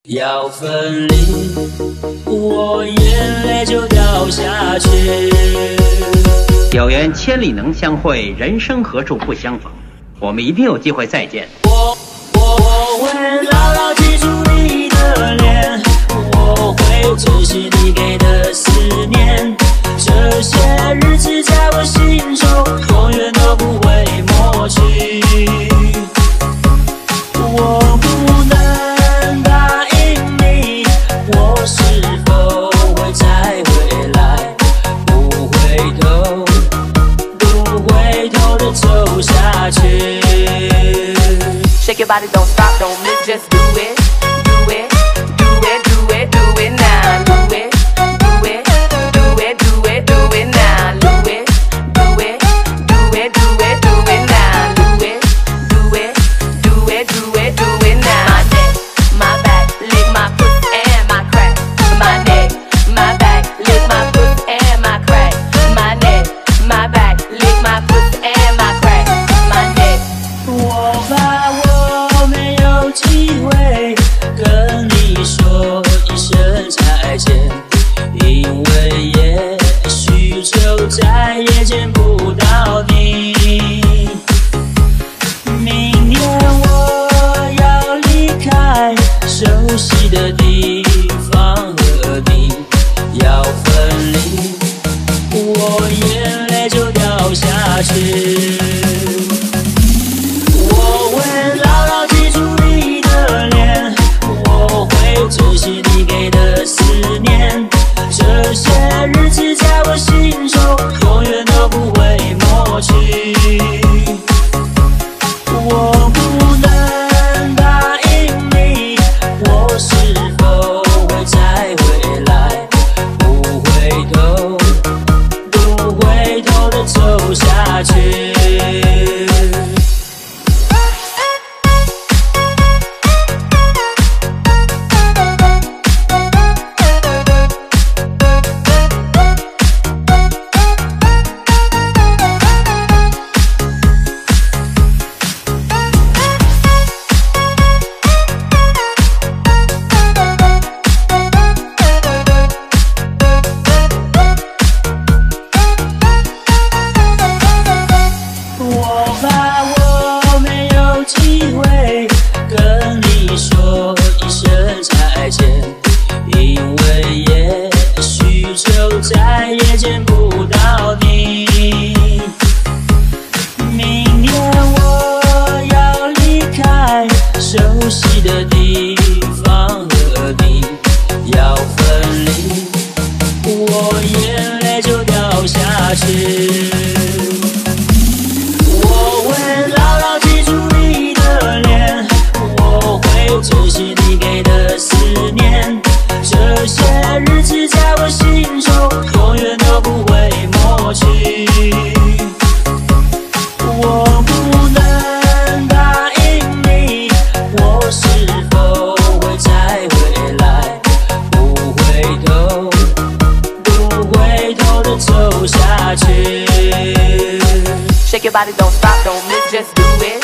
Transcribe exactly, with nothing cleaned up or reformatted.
要分离，我眼泪就掉下去。 有缘千里能相会，人生何处不相逢。我们一定有机会再见。 我我我会牢牢记住你的脸，我会珍惜你给的思念。这些日子在我心中，永远都不会抹去。我不能答应你，我是否会再回来？不回头，不回头的走下去。 Shake your body, don't stop, don't miss, just do it, do it, do it, do it, do it now, do it, do it, do it, do it, do it now, do it, do it, do it, do it, do it now, do it, do it, do it, do it, do it now. My neck, my back, lick my pussy and my crack. My neck, my back, lick my pussy and my crack. My neck, my back, lick my pussy and my crack. My neck. 我怕我没有机会跟你说一声再见，因为也许就再也见不到你。明年我要离开熟悉的地方和你，要分离，我眼泪就掉下去。珍惜你给的思念，这些日子在我心中，永远都不会抹去。我不能答应你，我是否会再回来？不回头，不回头的走下去。机会跟你说一声再见，因为也许就再也见不到你。明年我要离开熟悉的地方和你，要分离，我眼泪就掉下去。珍惜你给的思念，这些日子在我心中，永远都不会抹去。我不能答应你，我是否会再回来？不回头，不回头的走下去。 Shake your body, don't stop, don't miss, just do it.